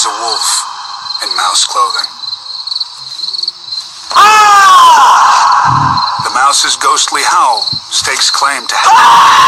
is a wolf in mouse clothing. The mouse's ghostly howl stakes claim to heaven.